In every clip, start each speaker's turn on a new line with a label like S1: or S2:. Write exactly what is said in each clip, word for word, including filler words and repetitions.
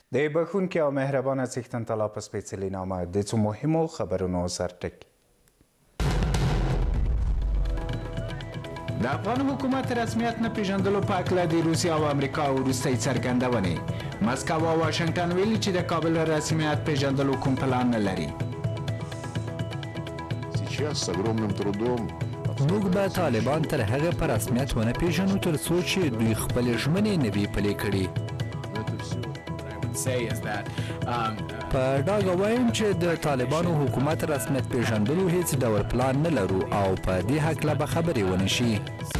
S1: د بخښونکي او مهربانه څښتن تعالی په سپېڅلي نامه د څو مهمو خبرونو سرټکی. د افغان حکومت رسمیت نه پیژندلو په هکله د روسیې او امریکا وروستۍ څرګندونې. مسکو او واشنګټن ویلي چې د کابل رسمیت پیژندلو کوم پلان نه لري.
S2: موږ به طالبان تر هغه په رسمیت ونه پیژنو تر څو چې دوی خپلې ژمنې نه وي پلي کړي. په ډاګه وایم چې د طالبانو حکومت رسمیت پیژندلو هیڅ ډول پلان نه لرو او په دې هکله به خبرې ونه شي.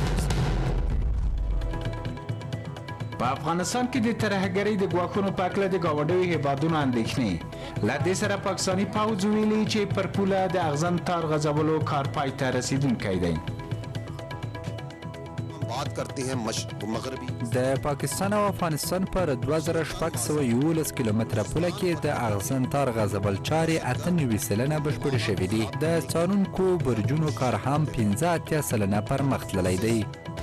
S1: په افغانستان کې د ترهګرۍ د ګواښونو په هکله د ګاونډیو هېوادونو اندېښنې. له دې سره پاکستاني پوځ ویلي چې پر پوله د اغزن تار غځولو کار پای ته رسیدونکی دی. د پاکستان او افغانستان پر دوه زره شپږ سوه یولس کیلومتره پوله کې د اغزن تار غځول چارې اته نوي سلنه بشپړې شوي دي. د څارونکو برجونو کار هم پنځه اتیا سلنه پرمخ تللی دی.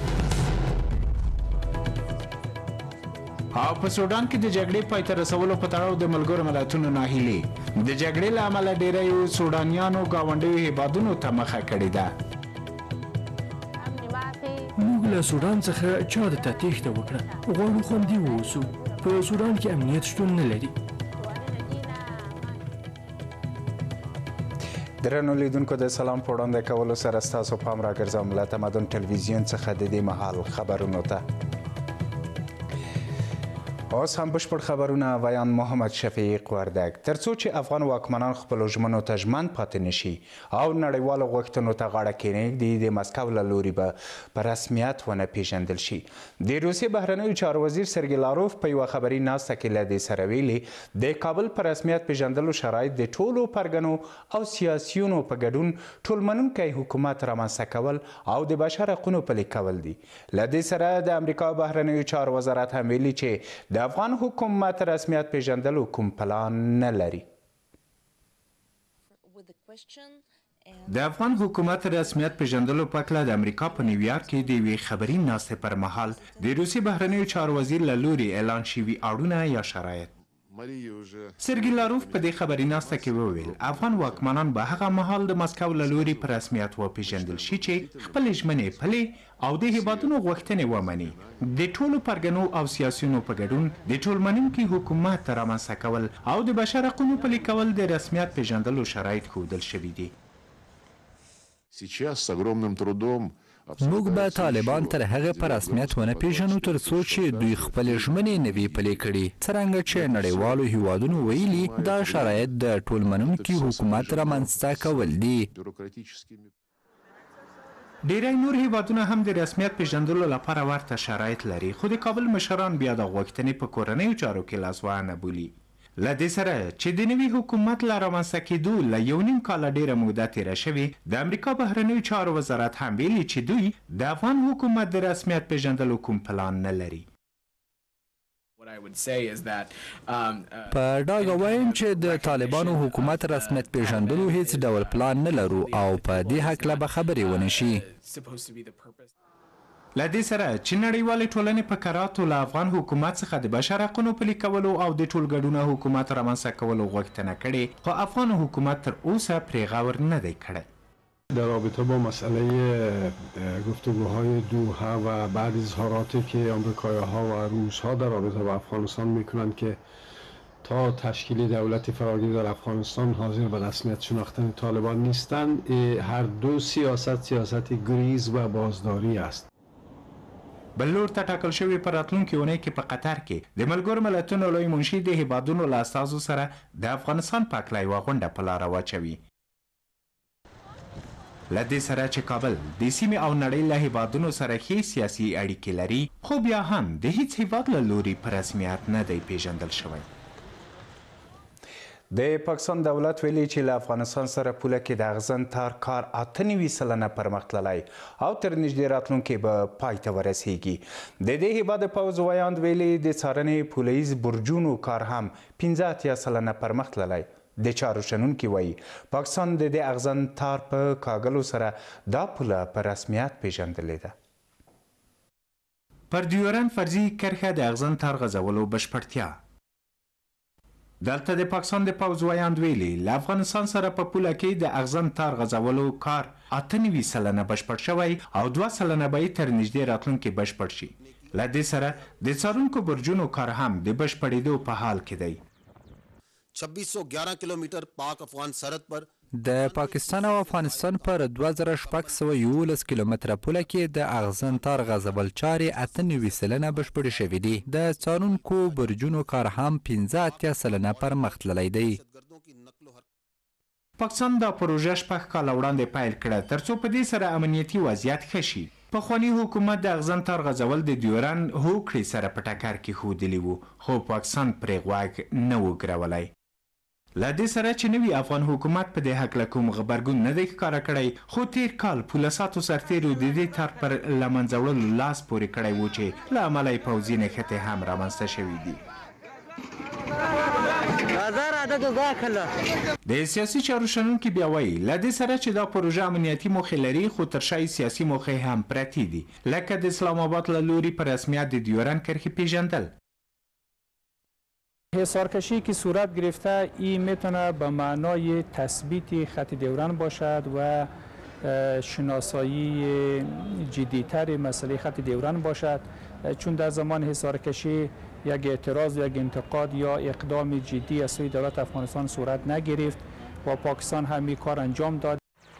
S1: او په سودان کې د جګړې پای ته رسولو په تړاو د ملګرو ملتونو ناهیلي. د جګړې له امله ډیریو سودانیانو ګاونډیو هېوادونو ته مخه کړې ده.
S3: موږ له سودان څخه چا ته تېښته وکړه. غواړو خوندي واوسو. په سودان کې امنیت شتون نه لري.
S1: درنو لیدونکو د سلام په وړاندې کولو سره ستاسو پام راګرځوم له تمدن ټلویزیون څخه د دې مهال خبرونو ته. اوس هم بشپړ خبرونه ویان محمد شفیق وردګ. تر څو چې افغان واکمنان خپلو ژمنو ته ژمن پاتې نشي او نړیوالو غوښتنو ته غاړه کېنږدي د مسکو له لوري به په رسمیت ونه پیژندل شي. د روسیې بهرنیو چارو وزیر سرګی لاروف په یوه خبري ناسته کې له دې سره ویلي د کابل په رسمیت پیژندلو شرایط د ټولو پرګنو او سیاسیونو په ګډون ټولمنونکی حکومت رامنځته کول او د بشر حقونو پلي کول دي. له دې سره د امریکا بهرنیو چارو وزارت هم ویلي چې د افغان حکومت رسمیت پیژندلو کوم پلان نه لري. د افغان حکومت رسمیت پیژندلو په هکله د امریکا په نیویارک کې د یوې خبري ناستې پر مهال د روسیې بهرنیو چارو وزیر له لوري اعلان شوي اړونه یا شرایط. سرګی لاروف په دې خبري ناسته کې وویل افغان واکمنان به هغه مهال د مسکو له لوري په رسمیت وپیژندل شي چې خپلې ژمنې پلي او د هېوادونو غوښتنې ومني. د ټولو پرګنو او سیاسیونو په ګډون د ټولمنونکي حکومت رامنځته کول او د بشر حقونو پلي کول د رسمیت پیژندلو شرایط ښودل شوي دي.
S2: موږ به طالبان تر هغه په رسمیت ونه پیژنو تر څو چې دوی خپلې ژمنې نه وي پلي کړي. څرنګه چې نړیوالو هیوادونو ویلي دا شرایط د ټولمنونکي حکومت رامنځته کول دي.
S1: ډیری نور هیوادونه هم د رسمیت پیژندلو لپاره ورته شرایط لري خو د کابل مشران بیا د غوښتنې په کورنیو چارو کې لاسوهنه بولي. له دې سره چې د نوي حکومت له رامنځته کېدو له یو نیم کاله ډیره موده تېره شوې د امریکا بهرنیو چارو وزارت هم ویلي چې دوی د افغان حکومت د رسمیت پیژندلو کوم پلان نه لري.
S2: په ډاګه وایم چې د طالبانو حکومت رسمیت پیژندلو هیڅ ډول پلان نه لرو او په دې هکله به خبرې ونه شي.
S1: له دې سره چې نړیوالې ټولنې په کراتو له افغان حکومت څخه د بشر حقونو پلي کولو او د ټولګډونه حکومت رامنځته کولو غوښتنه کړې خو افغان حکومت تر اوسه پرې غور نه دی کړی.
S4: در رابطه با مسئله گفتگوهای دوحه و بعد اظهاراتی که آمریکایی‌ها و روس‌ها در رابطه با افغانستان میکنند که تا تشکیل دولت فراگیر در افغانستان حاضر به رسمیت شناختن طالبان نیستند، هر دو سیاست سیاست گریز و بازداری است.
S1: بل لور ته ټاکل شوې په راتلونکې اونۍ کې په قطر کې د ملګرو ملتونو لوی منشي د هېوادونو له استازو سره د افغانستان په هکله یوه غونډه په لاره واچوي. له دې سره چې کابل د سیمې او نړۍ له هېوادونو سره ښې سیاسي اړیکې لري خو بیا هم د هیڅ هېواد له لوري په رسمیت نه دی پیژندل شوی. د پاکستان دولت ویلي چې له افغانستان سره پوله کې د اغزن تار کار اته نوي سلنه پرمخ تللی او تر نږدې راتلونکي به پای ته ورسیږي. د دې هېواد پوځ ویاند ویلي د څارنې پولیز برجونو کار هم پنځه اتیا سلنه پرمخ تللی. د چارو شنونکي وایي پاکستان د دې اغزن تار په کاږلو سره دا پوله په رسمیت پیژندلې ده. پر ډیورند فرضي کرښه د اغزن تار غځولو بشپړتیا دلته د پاکستان د پوځ ویاند ویلي له افغانستان سره په پوله کې د اغزن تار غځولو کار اته نوي سلنه بشپړ شوی او دوه سلنه به یې تر نږدې راتلونکي بشپړ شي. له دې سره د څارونکو برجونو کار هم د بشپړېدو په حال کې دی.
S5: छब्बीस सौ ग्यारह किलोमीटर पाक अफगान सरहद पर
S2: د پاکستان او افغانستان پر دوه زره شپږ سوه یولس کیلومتره پوله کې د اغزن تار غځول چارې اته نوي سلنه بشپړې شوي دي. د څارونکو برجونو کار هم پنځه اتیا سلنه پرمخ تللی دی.
S1: پاکستان دا پروژه شپږ کاله وړاندې پیل کړه ترڅو په دې سره امنیتي وضعیت ښه شي. پخواني حکومت د اغزن تار غځول د ډیورن هوکړې سره په ټکر کې ښودلي وو خو پاکستان پرې غوږ نه و ګرولی. له دې سره چې نوي افغان حکومت په دې هکله کوم غبرګون نه دی ښکاره کړی خو تیر کال پوله ساتو سرتیرو د دې تار پر له منځه وړلو لاس پورې کړی و چې له امله یې پوځي نښتې هم رامنځته شوي دي. د سیاسي چارو شنونکي بیا وایي له دې سره چې دا پروژه امنیتي موخې لري خو تر شا سیاسي موخې هم پرتې دي لکه د اسلام آباد له لوري په رسمیت د ډیورن کرښې پیژندل.
S6: حصارکشی که صورت گرفته این میتونه به معنای تثبیت خط دوران باشد و شناسایی جدیتر مسئله خط دوران باشد چون در زمان حصارکشی یک اعتراض و یک انتقاد یا اقدام جدی از سوی دولت افغانستان صورت نگرفت و پاکستان هم این کار انجام داد.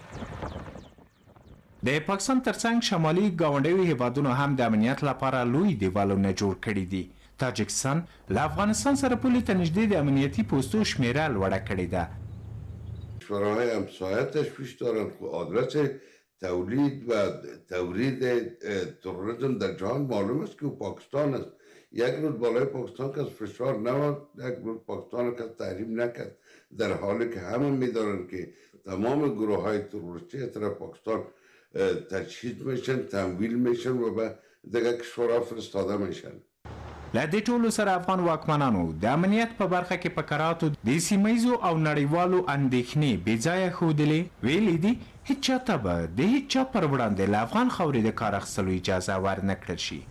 S1: د پاکستان ترڅنګ شمالي ګاونډیو هیوادونو هم د امنیت لپاره لوی دیوالونه جوړ کړي دي. تاجکستان له افغانستان سره پولې ته نږدې د امنیتي پوستو شمیره لوړه کړې ده.
S7: کشورهای همسایه تشویش دارند که آدرس تولید و تورید تروریسم در جهان معلوم است که پاکستان است. یک روز بالای پاکستان کس فشار نماد، یک روز پاکستان کس تحریم نکرد، در حالی که همه میدانند که تمام گروه های تروریستی از طرف پاکستان تجهیز میشن، تمویل میشن و به دیگر کشورها فرستاده میشن.
S1: له دې ټولو سره افغان واکمنانو د امنیت په برخه کې په کراتو د سیمهیزو او نړیوالو اندېښنې بې ځایه ښودلې ویلي دي هیڅ چاته به د هیڅ چا پر وړاندې له افغان خاورې د کار اخیستلو اجازه ورنه کړل شي.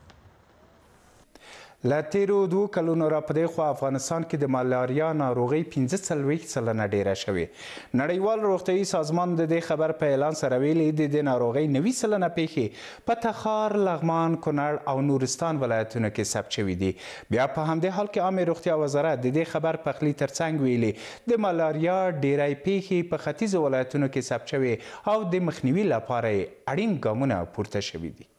S1: له تیرو دوو کلونو را په دې خوا افغانستان کې د ملاریا ناروغۍ پنځه څلوېښت سلنه ډیره شوې. نړیوال روغتیایي سازمان د دې خبر په اعلان سره ویلي د دې ناروغۍ نوي سلنه پیښې په تخار، لغمان، کونړ او نورستان ولایتونو کې ثبت شوي دي. بیا په همدې حال کې عامې روغتیا وزارت د دې خبر پخلي ترڅنګ ویلي د ملاریا ډیری پیښې په ختیځو ولایتونو کې ثبت شوې او د مخنیوي لپاره یې اړین ګامونه پورته شوي دي.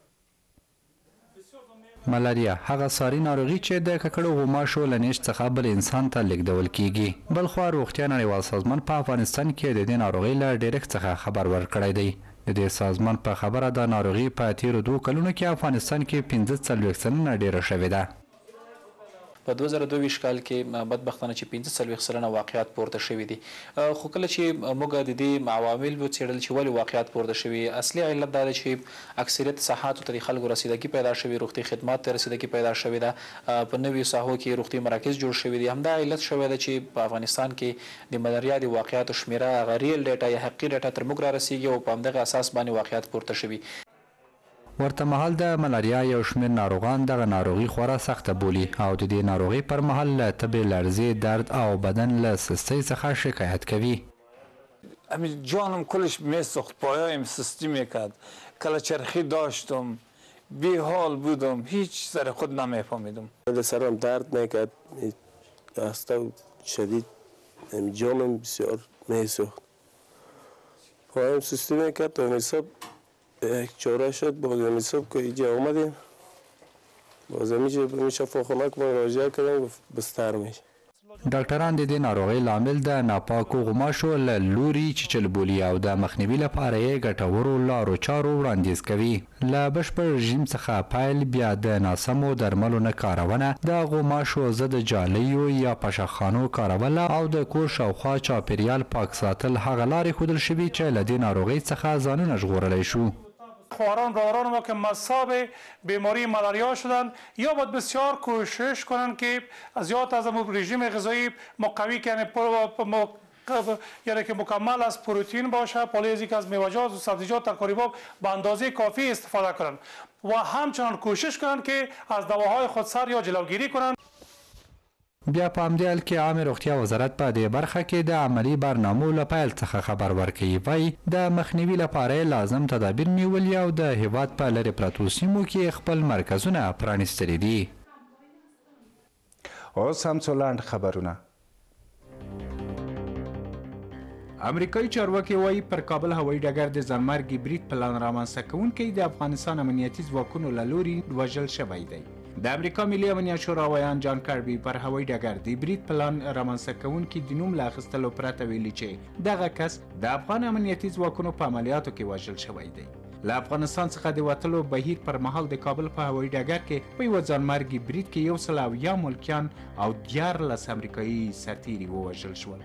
S2: ملاریا هغه ساري ناروغي چې د ککړو غوماشو له نیش څخه بل انسان ته لیږدول کیږي. بلخوا روغتیا نړیوال سازمان په افغانستان کې د دې ناروغۍ له ډیرښت څخه خبر ورکړی دی. د دې سازمان په خبره د ناروغي په تیرو دوه کلونو کې افغانستان کې پنځه څلوېښت سلنه ډیره شوې ده.
S8: په دوه زره دوه ویشت کال کې بدبختانه چې پنځه څلوېښت سلنه واقعیات پورته شوي دي. خو کله چې موږ د دې عوامل وڅېړل چې ولې واقعیات پورته شوي، اصلي علت دا ده چې اکثریت ساحاتو ته د خلکو رسیدګي پیدا شوې، روغتي خدمات ته رسیدګي پیدا شوې ده، په نویو ساحو کې روغتي مراکز جوړ شوي دي. همدا علت شوی ده چې په افغانستان کې د ملاریا د واقعیاتو شمیره هغه ریل ډیټا یا حقیقي ډیټا تر موږ را رسیږي او په همدغه اساس باندې واقعیات پورته شوي.
S2: ورته مهال د ملاریا یو شمېر ناروغان دغه ناروغي خورا سخته بولي او د دې ناروغۍ پر مهال له تبې، لرزې، درد او بدن له سستۍ څخه شکایت کوي.
S9: همین جانم کلش میسوخت، پاهایم سستی میکرد، کله چرخی داشتم، بی حال بودم، هیچ سر خود نمیفهمیدم.
S10: سرم درد میکرد، خسته و شدید، جانم بسیار میسوخت، پاهایم سستی میکرد و حساب یک چاره شد. با زمین صبح که اینجا آمدیم با زمین که میشه فاخونک مراجعه کردیم بستر میشه.
S2: ډاکټران د دې ناروغۍ لامل د ناپاکو غوماشو له لوري چیچل بولي او د مخنیوي لپاره یې ګټورو لارو چارو وړاندیز کوي. له بشپړ رژیم څخه پیل بیا د ناسمو درملو نه کارونه، د غوماشو ضد جالیو یا پشخانو کارول او د کور شاوخوا چاپیریال پاک ساتل هغه لارې ښودل شوي چې له دې ناروغۍ څخه ځانونه ژغورلی شو.
S11: خواران رواران ما که مصاب بیماری ملاریا شدند یا باید بسیار کوشش کنند که زیاد از رژیم غذایی مقوی کنند، یعنی که مکمل از پروتئین باشه، پالیزی که از میوه‌جات و سبزیجات ترکاری‌ها به اندازه کافی استفاده کنند و همچنان کوشش کنند که از دواهای خودسر یا جلوگیری کنند.
S2: بیا په همدې حال کې عامه روغتیا وزارت په دې برخه کې د عملي برنامو له پیل څخه خبر ورکوي. وایي د مخنیوي لپاره لازم تدابیر نیولي او د هیواد په لرې پرتو سیمو کې خپل مرکزونه پرانیستلي دي.
S1: اوس هم څو لنډ خبرونه. امریکایي چارواکي وایي پر کابل هوایي ډګر د ځانمرګي برید پلان رامنځته کوونکی د افغانستان امنیتي ځواکونو له لوري وژل شوی دی. د امریکا ملي امنیت شورا ویان جان کربي پر هوایي ډګر د برید پلان رامنځته کوونکي د نوم له اخیستلو پرته ویلي چې دغه کس د افغان امنیتي ځواکونو په عملیاتو کې وژل شوی دی. له افغانستان څخه د وتلو بهیر پر مهال د کابل په هوایي ډګر کې په یوه ځانمرګي برید کې یو سل اویا ملکیان او دیارلس امریکایي سرتیري ووژل شول.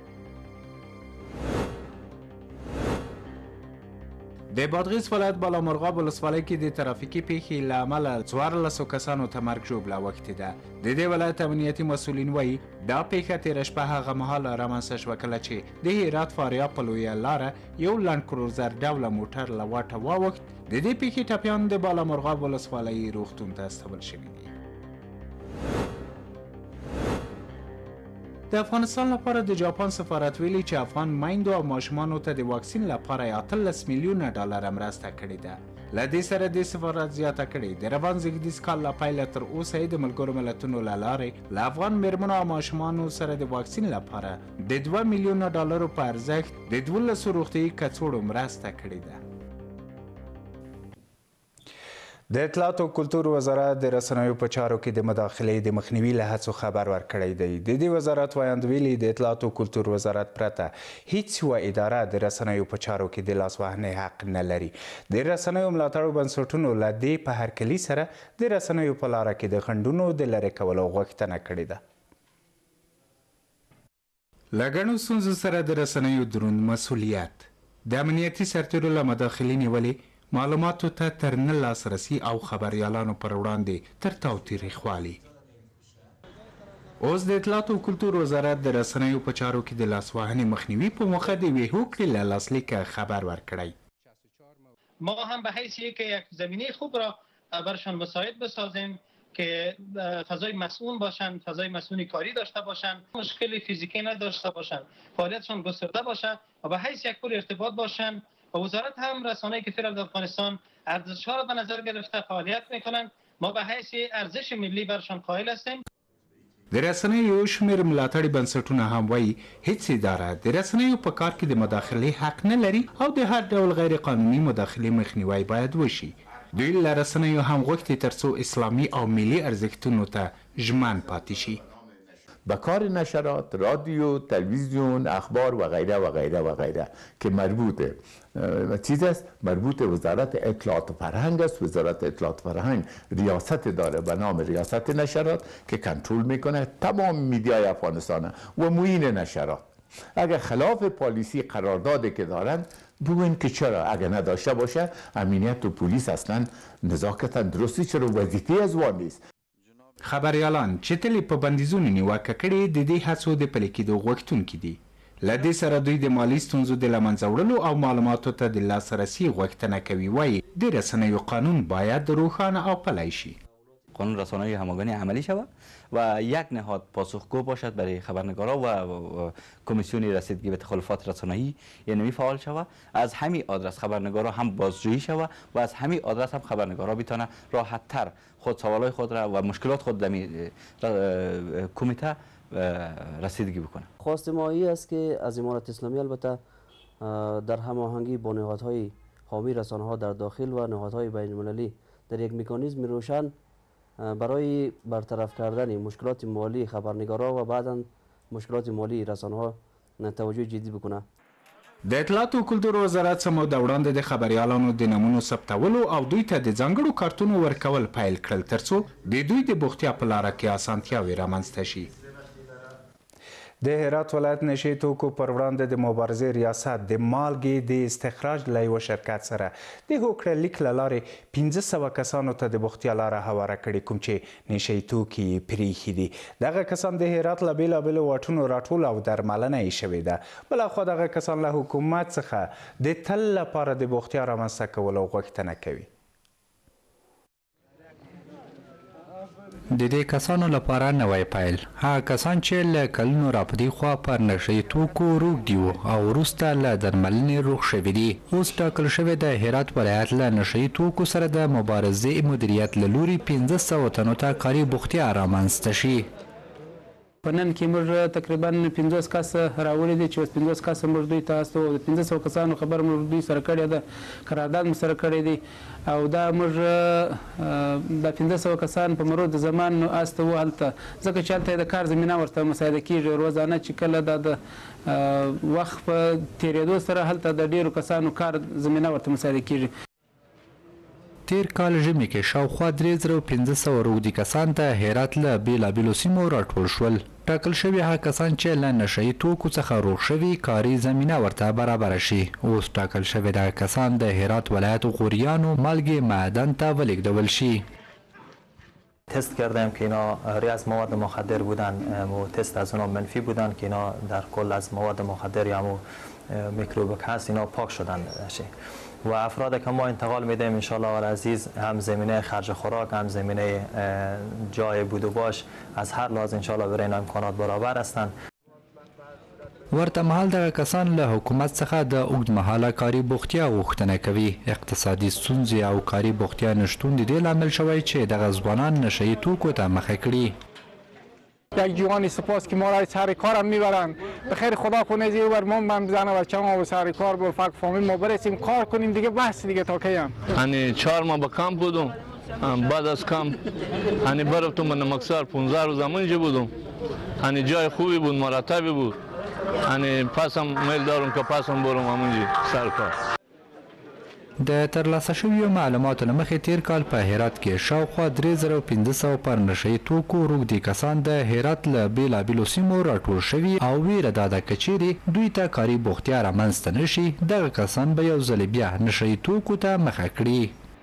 S1: د بادغیس ولایت بالامرغاب ولسوالۍ کې د ترافیکي پیښې له امله څوارلسو کسانو ته مرګ ژوبله اوښتې ده. د دې ولایت امنیتي مسؤلین وایي دا پیښه تېره شپه هغه مهال رامنځته شوه کله چې د هرات فاریاب په لویه لاره یو لنډ کروزر ډوله موټر له واټه واوښت. د دې پیښې ټپیان د بالامرغاب ولسوالۍ روغتون ته استول شوي دي. د افغانستان لپاره د جاپان سفارت ویلي چې افغان میندو او ماشومانو ته د واکسین لپاره اتلس میلیونه ډالر مرسته کړې ده. له دې سره د سفارت زیاته کړې د روان زیږدیز کال له پیله تر اوسه د ملګرو ملتونو له لارې له افغان میرمنو او ماشومانو سره د واکسین لپاره د دوه میلیونه ډالرو په ارزښت د دولسو روغتیایي کڅوړو مرسته کړې ده. د اطلاعات او کلتور وزارت د رسنیو په چارو کې د مداخلې د مخنیوي له هڅو خبر ورکړی دی. د دې وزارت وایاند ویلي د اطلاعات او کلتور وزارت پرته هیڅ یوه اداره د رسنیو په چارو کې د لاسوهنې حق نه لري. د رسنیو ملاتړو بنسټونو له دې په هرکلي سره د رسنیو په لاره کې د خنډونو د لرې کولو غوښتنه کړې ده. له ګڼو ستونزو سره د رسنیو دروند مسؤلیت د امنیتي سرتیرو له مداخلې نیولې معلوماتو ته تر نه لاسرسي او خبریالانو پر وړاندې تر تاوتریخوالي. اوس د اطلاعات او کلتور وزارت د رسنیو په چارو کې د لاسوهنې مخنیوي په موخه د یوې هوکړې له لاسلیکه خبر ورکړی.
S12: ما هم به حیث یک یک زمینه خوب را برشان مساعد بسازیم که فضای مسئول باشند، فضای مسئولی کاری داشته باشند، مشکل فیزیکی نداشته باشند، فعالیتشان گسترده باشد و به حیث یک پل ارتباط باشند. و وزارت هم رسانه‌ای که فعلا در افغانستان ارزش‌ها را به نظر گرفته فعالیت می‌کنند. ما به حیث ارزش ملی برشان قائل هستیم.
S1: د رسنیو یو شمېر ملاتړي بنسټونه هم وایي هیڅ اداره د رسنیو په کار کې د مداخلې حق نه لري او د هر ډول غیر قانوني مداخلې مخنیوی باید وشي. دوی له رسنیو هم غوښتي ترڅو اسلامي او ملي ارزښتونو ته ژمن پاتې شي.
S13: به کار نشرات، رادیو، تلویزیون، اخبار و غیره و غیره و غیره که مربوطه چیز است، مربوط وزارت اطلاعات و فرهنگ است. وزارت اطلاعات و فرهنگ ریاست داره به نام ریاست نشرات که کنترل میکنه تمام میدیای افغانستان و معین نشرات. اگر خلاف پالیسی قراردادی که دارند بگوین که چرا اگر نداشته باشه امنیت و پلیس اصلا نزاکتا درستی چرا وظیفه از وان نیست.
S1: خبریالان چې تلې په بندیزونو نیوکه کړې د دې هڅو د پلي کېدو غوښتونکي دي. له دې سره دوی د مالي ستونزو د له منځه وړلو او معلوماتو ته د لاسرسي غوښتنه کوي. وایي د رسنیو قانون باید روښانه او پلی شي.
S14: قانون رسانه‌ای همگانی عملی شود و یک نهاد پاسخگو باشد برای خبرنگارا و کمیسیون رسیدگی به تخلفات رسانه‌ای یعنی فعال شود. از همین آدرس خبرنگارا هم بازجویی شود و از همین آدرس هم خبرنگارا بتونه راحت تر خود سوالای خود را و مشکلات خود در کمیته رسیدگی بکنه.
S15: خواست ما این است که از امارت اسلامی البته در هماهنگی با نهادهای حامی رسانه‌ها در داخل و نهادهای بین‌المللی در یک مکانیزم روشن برای برطرف کردن مشکلات مالی خبرنگارا و بعداً مشکلات مالی رسانه‌ها توجه جدی بکنه.
S1: د اطلاعات او کلتور وزارت سمو د وړاندې د خبریالانو د نمونو ثبتولو او دوی ته د ځانګړو کارتونو ورکول پیل کړل ترڅو د دوی د بوختیا په لاره کې اسانتیاوې رامنځته شي. د هرات ولایت نشي توکو پر وړاندې د مبارزې ریاست د مالګې د استخراج له یوه شرکت سره د هوکړه لیک له لارې پنځه سوه کسانو ته د بوختیا لاره هواره کړې کوم چې نشي توکي یې پرېښي دي. دغه کسان د هرات له بېلابېلو واټونو راټول او درملنه یې شوې ده. بلاخوا دغه کسان له حکومت څخه د تل لپاره د بوختیا رامنځته کولو غوښتنه کوي.
S2: د دې کسانو لپاره نوی پیل هغه کسان چې له کلونو راپدې خوا پر نشهیي توکو روږدي وو او وروسته له درملنې روغ شوي دي اوس ټاکل شوی د هرات ولایت له نشهیي توکو سره د مبارزې مدیریت له لوري پنځه سوه تنو ته کاري بوختیا رامنځته شي.
S6: په نن کې موږ تقریبا پنځوس کسه راوړي دي چې اوس پنځوس کسه موږ دوی ته استو د پنځه سوه کسانو خبر موږ دوی سره کړې ده قرارداد مو سره کړی دی او دا موږ د پنځه سوه کسان په مرور د زمان استو هلته ځکه چې هلته د کار زمینه ورته مساعده کیږي روزانه چې کله دا د وخت په تېرېدو سره هلته د ډېرو کسانو کار زمینه ورته مساعده کیږي.
S2: تیر کال ژمي کې شاوخوا درې زره پنځه سوه روږدي کسان ته هرات له بېلابېلو سیمو راټول شول. ټاکل شوي هغه کسان چې له نشهیي توکو څخه روغ شوي کاري زمینه ورته برابره شي. اوس ټاکل شوي دغه کسان د هرات ولایت غوریانو مالګې معدن ته ولیږدول شي.
S16: تست کردیم که اینا ری از مواد مخدر بودن و تست از اونا منفی بودن که اینا در کل از مواد مخدر یا میکروبک هست اینا پاک شدن و افراد که ما انتقال میدیم انشالله العزیز هم زمینه خرج خوراک هم زمینه جای بود و باش از هر لحاظ انشالله برای اینا امکانات برابر هستند.
S2: ورته مهال دغه کسان له حکومت څخه د اوږدمهاله کاري بوختیا غوښتنه کوي. اقتصادي ستونزې او کاري بوختیا نشتون د دې لامل شوی چې دغه ځوانان نشهیي توکو ته مخه کړي.
S17: یک جوان سپاس که ما را سر کارم میبرند به خیر خدا کنه زیر بر ما من بزنه و چما و سر کار با فک فامیل ما برسیم کار کنیم دیگه بحث دیگه تا کیم.
S18: یعنی چهار ماه به کامپ بودم بعد از کامپ یعنی برفتم به نمکسار پانزده روز همونجا بودم یعنی جای خوبی بود مرتبی بود یعنی پسم میل دارم که پسم برم همونجا سر کار.
S2: د ترلاسه شویو معلوماتو له مخې تیر کال په هرات کې شاوخوا درې زره پنځه سوه پر نشهیي توکو روږدي کسان د هرات له بېلابېلو سیمو راټول شوي او ویره دا ده که چیرې دوی ته کاري بوختیا رامنځته نه شي دغه کسان به یو ځل بیا نشهیي توکو ته مخه کړي.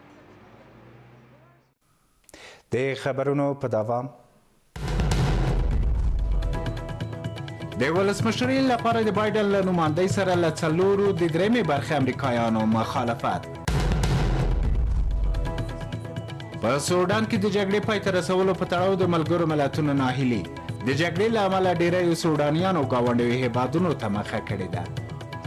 S1: د خبرونو په دوام د ولسمشرۍ لپاره د بایډن له نمایندۍ سره له څلورو د درېیمې برخې امریکایانو مخالفت. په سوډان کې د جګړې پای ته رسولو په تړاو د ملګرو ملتونو ناهیلي د جګړې له امله ډیری سوډانیانو ګاونډیو هیوادونو ته مخه کړې ده.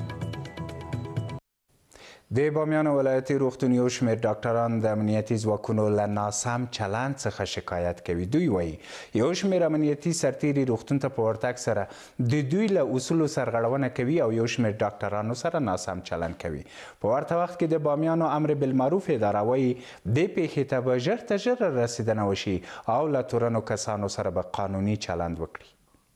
S1: د بامیان ولایتي روغتون یو شمېر ډاکټران د امنیتي ځواکونو له ناسم چلند څخه شکایت کوي. دوی وایي یو شمېر امنیتي سرتیري روغتون ته په ورتګ سره د دوی له اصولو سرغړونه کوي او یو شمېر ډاکټرانو سره ناسم چلند کوي. په ورته وخت کې د بامیانو امر بالمعروف اداره وایي دې پیښې ته به ژر تر ژره رسیدنه وشي او له تورنو کسانو سره به قانوني چلند وکړي.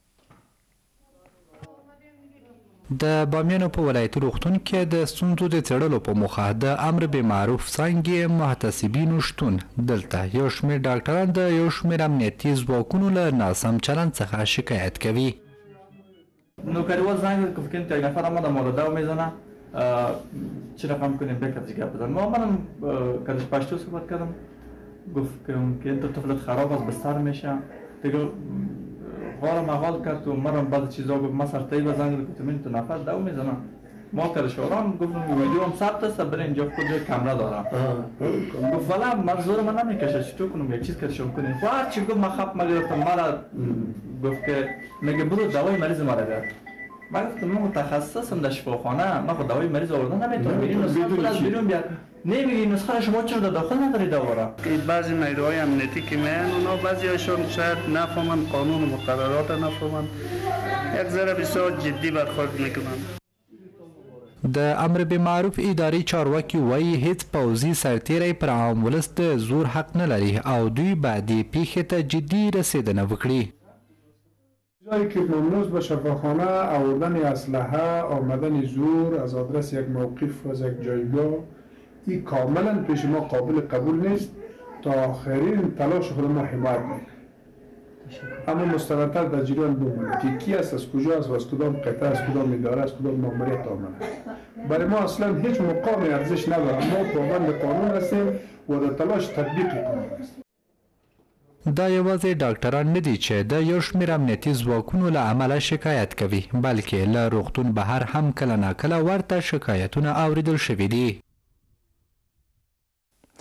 S1: د بامیانو په ولایتي روغتون کې د ستونزو د څېړلو په موخه د امر بالمعروف څانګې محتسبینو شتون دلته یو شمېر ډاکټران د یو شمېر امنیتي ځواکونو له ناسم چلند څخه شکایت کوي.
S19: نوکریوال زنگ گفت که یک نفر ما در مورد میزنه چه رقم کنیم بکرد دیگه بزن ما منم کدش پشتو صحبت کردم گفت که این طفلت خراب است بستر میشه دیگه غار مغال کرد و مرم بعد چیزا گفت ما سرتایی بزنگ گفتم این تو نفر دو میزنم ما کلشوران گفتم ویدیو هم ثبت است برای اینجا خود کامرا دارم گفت والا منظور من نمیکشه چطور کنم یک چیز کشم کنیم و چی گفت ما خب ما گرفتم مرا گفت که میگه برو دوای مریض مرا بیار من گفتم من متخصصم در شفاخانه من خود دوای مریض آوردن نمیتونم این نسخه از بیرون بیار نمیگی نسخه شما چرا داخل نداری دوباره
S20: بعضی نیروهای امنیتی که میان اونا بعضی هاشون شاید نفهمن قانون و مقررات نفهمن یک ذره بسیار جدی برخورد میکنن.
S2: د امر بالمعروف اداري چارواکي وایي هیڅ پوځي سرتیری پر عام ولس د زور حق نه لري او دوی باید پیښې ته جدي رسیدنه وکړي.
S21: جایی که ممنوع به شفاخانه آوردن اسلحه آمدن زور از آدرس یک موقف و از یک جایگاه این کاملا پیش ما قابل قبول نیست. تا آخرین تلاش خود ما حمایت میکنیم اما مستندتر در جریان بمونه که کی است از کجا است و از کدام قطعه از کدام اداره از کدام ماموریت آمده. برای ما اصلا هیچ مقامی ارزش نداره. ما پابند قانون هستیم و در تلاش تطبیق قانون هستیم.
S2: دا یوازې ډاکټران نه دي چې د یو شمېر امنیتي ځواکونو له امله شکایت کوي بلکې له روغتون بهر هم کله ناکله ورته شکایتونه اوریدل شوي دي.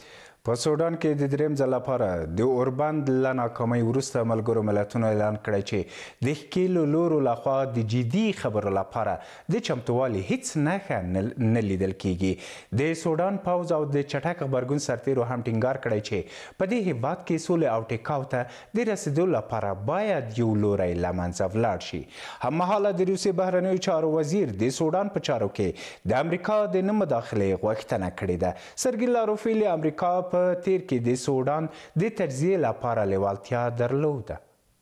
S1: په سودان کې د دریم ځل لپاره د اوربند له ناکامۍ وروسته ملګرو ملتونو اعلان کړی چې د ښکېلو لورو لخوا د جدي خبرو لپاره د چمتووالي هیڅ نښه نه لیدل کیږي. د سودان پوځ او د چټک غبرګون سرتیرو هم ټینګار کړی چې په دې هیواد کې سولې او ټیکاو ته د رسیدو لپاره باید یو لوری له منځه ولاړ شي. هممهاله د روسیې بهرنیو چارو وزیر د سودان په چارو کې د امریکا د نه مداخلې غوښتنه کړې ده. سرګي لاروفیل امریکا په تیر کې د سودان د تجزیې لپاره لیوالتیا درلوده.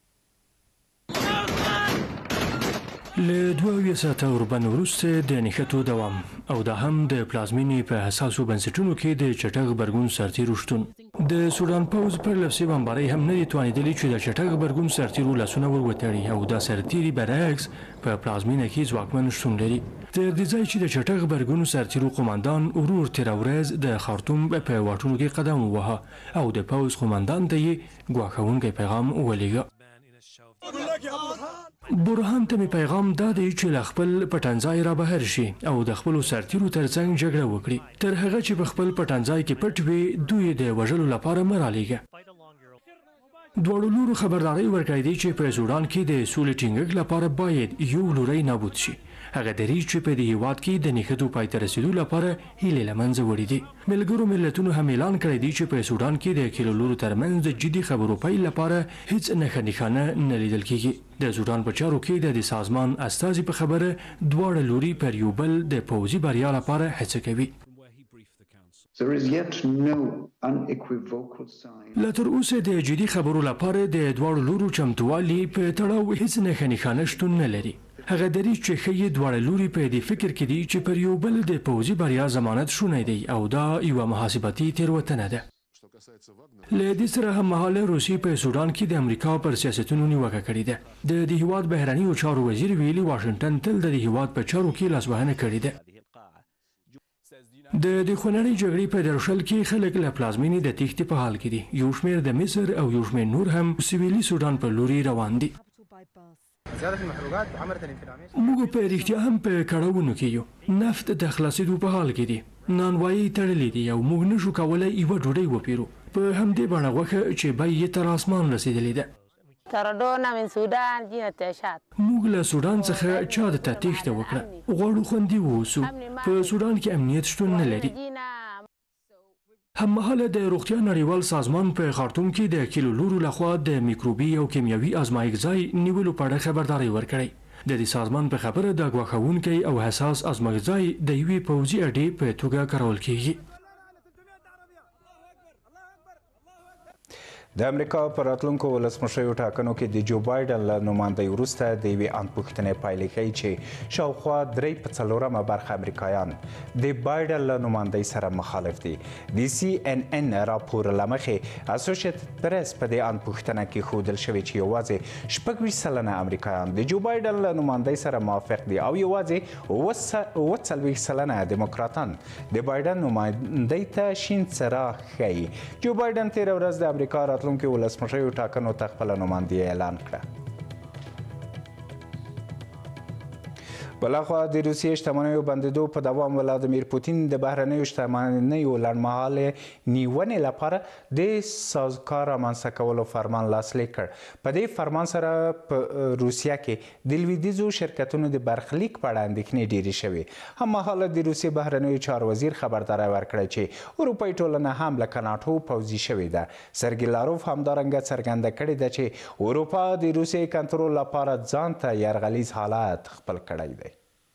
S3: له دوه اویا ساعته اوربند وروسته د نښتو دوام او دا هم د پلازمینې په حساسو بنسټونو کې د چټک غبرګون سرتیرو شتون. د سودان پوځ پر لفظي بمبارۍ هم نه دي توانېدلي چې د چټک غبرګون سرتیرو لاسونه ور وتړي او دا سرتیري برعکس په پلازمینه کې ځواکمن شتون لري. تر دې ځای چې د چټک غبرګون سرتیرو قوماندان ورور تېره ورځ د خارتوم په واټونو کې قدم ووهه او د پوځ قوماندان ته یې ګواښونکی پیغام ولیږه. برهان ته مې پیغام دا دی چې له خپل پټنځای را بهر شي او د خپلو سرتیرو ترڅنګ جګړه وکړي تر هغه چې په خپل پټنځای کې پټ وي دوی د وژلو لپاره مه رالیږه. دواړو لورو خبرداری ورکړی دی چې په سودان کې د سولې ټینګښت لپاره باید یو لوری نابود شي. هغه دریځ چې په دې هیواد کې د نښتو پای ته رسیدو لپاره هیلې له منځه وړي دي. ملګرو ملتونو هم اعلان کړی دی چې په سودان کې د کیلو لورو ترمنځ د جدي خبرو پیل لپاره هیڅ نښه نښانه نه لیدل کیږي. د سودان په چارو کې د سازمان استازي په خبره دواړه لوري پر یو بل د پوځي بریا لپاره هڅه کوي. لا تر اوسه د جدي خبرو لپاره د دواړو لورو چمتووالي په تړاو هیڅ نښه نښانه شتون نه لري. هغه دریځ چې ښیي دواړه لوري په دې فکر کې دي چې پر یو بل د پوځي بریا ضمانت شونی دی او دا یوه محاسباتي تېروتنه ده. له دې سره هممهاله روسیې په سودان کې د امریکا پر سیاستونو نیوکه کړې ده. د دې هیواد بهرنیو چارو وزیر ویلي واشنګټن تل د دې هیواد په چارو کې لاسوهنه کړې ده. د دې خونړۍ جګړې په درشل کې خلک له پلازمینې د تېښتې په حال کې دي. یو شمېر د مصر او یو شمېر نور هم سویلي سودان په لوري روان دي. موږ په رښتیا هم په کړاوونو کې یو. نفت د خلاصېدو په حال کې دي. نانوایي تړلې دي او موږ نشو کولی یوه ډوډۍ وپیرو. په همدې بڼه غوښه چې بیه یې تر اسمان رسېدلې ده. موږ له سودان څخه چا د ته تېښته وکړه. غواړو خوندي واوسو. په سودان کې امنیت شتون نه لري. هممهاله د روغتیا نړیوال سازمان په خارتوم کې د کیلو لورو لخوا د میکروبي او کیمیاوي ازمایښت ځای نیولو په اړه خبرداری ورکړی. د دې سازمان په خبره د ګواښونکی او حساس ازمایښت ځای د یوې پوځي اډې په توګه کارول کیږي.
S1: د امریکا په راتلونکو ولسمشریو ټاکنو کې د جو بایډن له نمایندۍ وروسته د یوې اندپوښتنې پایلې ښیي چې شاوخوا درې په څلورمه برخه امریکایان د بایډن له نمایندۍ سره مخالف دي. د سی ان ان راپور له مخې اسوسییټډ پریس په دې اندپوښتنه کې ښودل شوې چې یوازې شپږ ویشت سلنه امریکایان د جو بایډن له نمایندۍ سره موافق دي او یوازې اوه څلوېښت سلنه دیموکراتان د بایډن نمایندۍ ته شین څراغ ښیي. جو بایډن تېره ورځ د امریکا راتلونکي ولسمشریو ټاکنو ته خپله نمایندګي اعلان کړه. بلاخوا د روسیې شتمنیو بندېدو په دوام ولادیمیر پوتین د بهرنیو شتمنیو لنډمهالې نیونې لپاره د سازوکار رامنځته کولو فرمان لاسلیک کړ. په دې فرمان سره په روسیه کې د لویدیځو شرکتونو د برخلیک په اړه اندېښنې ډېرې شوې. هممهاله د روسیې بهرنیو چارو وزیر خبرداری ورکړی چې اروپایي ټولنه هم لکه ناټو پوځي شوې ده. سرګي لاروف همدارنګه څرګنده کړې ده چې اروپا د روسیې کنټرول لپاره ځان ته یرغلیز حالت خپل کړی دی.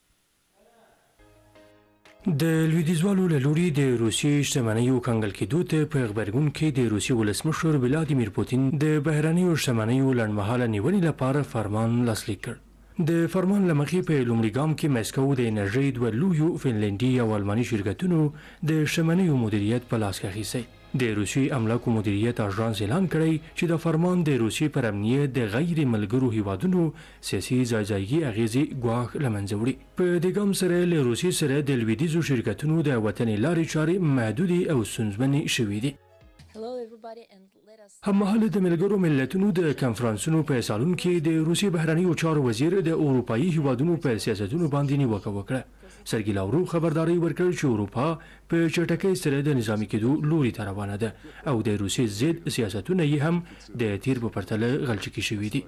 S3: د لویدیځوالو له لوري د روسیې شتمنیو کنګل کېدو ته په غبرګون کې د روسیې ولسمشر ولادیمیر پوتین د بهرنیو شتمنیو لنډمهاله نیونې لپاره فرمان لاسلیک کړ. د فرمان له مخې په لومړي ګام کې مسکو د انرژۍ دوه لویو فنلنډي او الماني شرکتونو د شتمنیو مدیریت په لاس کې اخیستی. د روسیې املاکو مدیریت اژانس اعلان کړی چې د فرمان د روسیې پر امنیت د غیر ملګرو هیوادونو سیاسي ځایځایګي اغیزې ګواښ له منځه وړي. په دې ګام سره له روسیې سره د لویدیځو شرکتونو د وتنې لارې چارې محدودې او ستونزمنې شوې دي. هممهاله د ملګرو ملتونو د کنفرانسونو په سالون کې د روسیې بهرنیو چارو وزیر د اروپایي هیوادونو په سیاستونو باندې نیوکه وکړه. سرګي لاورو خبرداري ورکړ چې اروپا په چټکۍ سره د نظامي کېدو لوري ته روانه ده او د روسیې ضد سیاستونه یې هم د تیر په پرتله غلچکي شوي دي.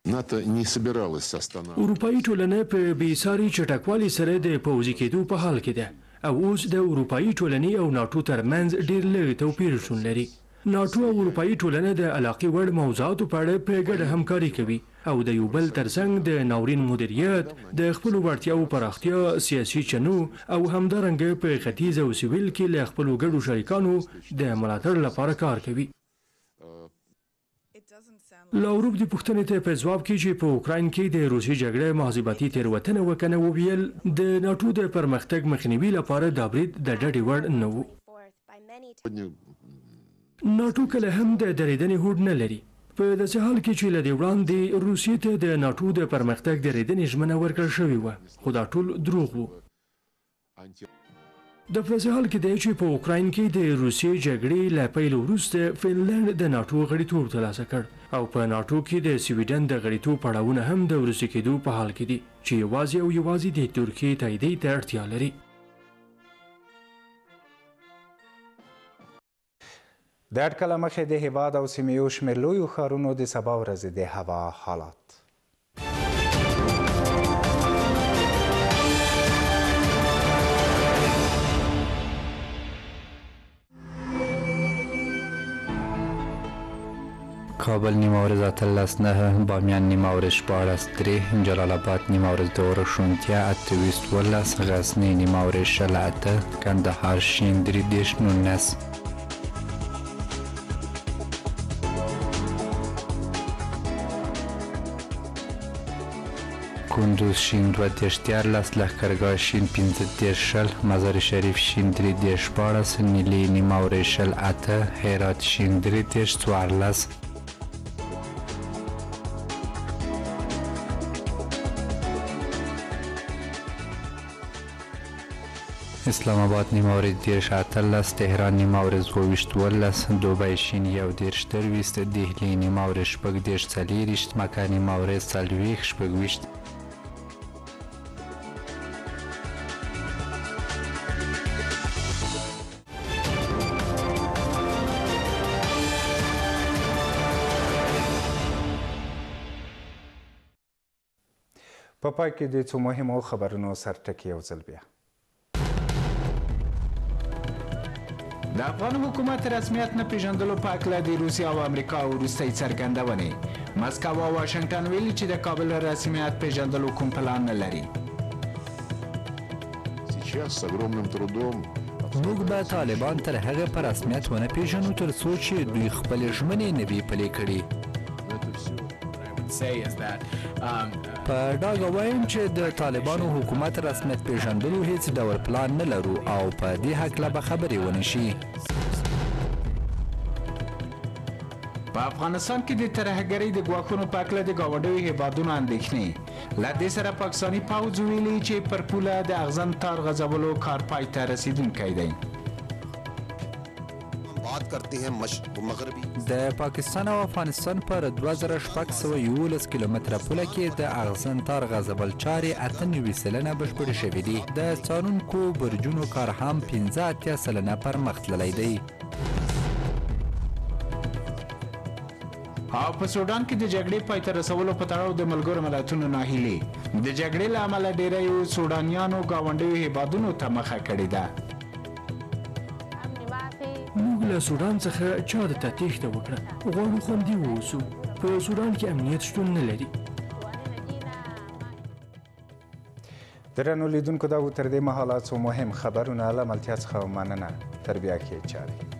S3: اروپایي ټولنه په بېساري چټکوالي سره د پوځي کېدو په حال کې ده او اوس د اروپایي ټولنې او ناټو ترمنځ ډېر لږ توپیر شتون لري. ناټو او اروپایي ټولنه د علاقې وړ موضوعاتو په اړه په ګډه همکاري کوي او د یو بل ترڅنګ د ناورین مدیریت، د خپلو وړتیاو پراختیا، سیاسي چنو او همدارنګه په ختیځ او سویل کې له خپلو ګډو شریکانو د ملاتړ لپاره کار کوي. لاوروف د پوښتنې ته په ځواب کې چې په اوکراین کې د روسیې جګړه محاسباتي تېروتنه وکنه وویل د ناټو د پرمختګ مخنیوي لپاره دا برید د ډډې وړ نه و. ناټو کله هم د درېدنې هوډ نه لري په داسې حال کې چې له دې وړاندې روسیې ته د ناټو د پرمختګ درېدنې ژمنه ورکړل شوې وه خو دا ټول دروغ وو. د پرسه حال کې دی چې په اوکراین کې د روسیې جګړې له پیل وروسته فنلنډ د ناټو غړیتوب ترلاسه کړ او په ناټو کې د سویډن د غړیتوب پړاوونه هم د وروسته کېدو په حال کې دي چې یوازې او یوازې د ترکیې تاییدۍ ته اړتیا لري.
S1: د اټکله مخې د هیواد او سیمې یو شمېر لویو ښارونو د سبا ورځې د هوا حالات.
S2: کابل نیمه ورځ اتلس نهه، بامیان نیمه ورځ شپاړس درې، جلال آباد نیمه ورځ دوه شونتیا اته ویشت ولس، غزني نیمه ورځ شل اته، کندهار شین درې دېرش نولس، کندوز شین دوه دېرش دیارلس، لښکرګاه شین پنځه دېرش شل، مزار شریف شین درې دېرش شپاړس، نیلي نیمه ورځ شل اته، هرات شین درې دېرش څوارلس، اسلام آباد نیمه ورځ دېرش اتلس، تهران نیمه ورځ اوه ویشت ولس، دوبۍ شین یو دېرش درویشت، دهلي نیمه ورځ شپږ دېرش څلېرویشت، مکه نیمه ورځ څلوېښت شپږ ویشت،
S1: په پای کې د څو مهمو خبرونو سرټکي یو ځل بیا. د افغان حکومت رسمیت نه پیژندلو په هکله د روسیې او امریکا وروستۍ څرګندونې. مسکو او واشنګټن ویلي چې د کابل رسمیت پیژندلو کوم پلان نه لري.
S2: موږ به طالبان تر هغه په رسمیت ونه پیژنو تر څو چې دوی خپلې ژمنې نه وي پلي کړي. په ډاګه وایم چې د طالبانو حکومت رسمیت پیژندلو هیڅ ډول پلان نه لرو او په دې هکله به خبرې ونه شي.
S1: په افغانستان کې د ترهګرۍ د ګواښونو په هکله د ګاونډیو هیوادونو اندېښنې. له دې سره پاکستاني پوځ ویلي چې پر پوله د اغزن تار غځولو کار پای ته رسیدونکی دی.
S2: د پاکستان او افغانستان پر دوه زره شپږ سوه یولس کیلومتره پوله کې د اغزن تار غځول چارې اته نوي سلنه بشپړې شوې دي. د څارونکو برجونو کار هم پنځه اتیا سلنه پرمخ تللی دی.
S1: او په سودان کې د جګړې پای ته رسولو په تړاو د ملګرو ملتونو ناهیلي. د جګړې له امله ډیریو سودانیانو ګاونډیو هیوادونو ته مخه کړې ده.
S3: موږ له سودان څخه چا د ته تېښته وکړه. غواړو خوندي واوسو. په سودان کې امنیت شتون نه لري.
S1: درنو لیدونکو دا و تر دې مهاله څو مهم خبرونه له ملتیا څخه مننه. تر بیا کې چارې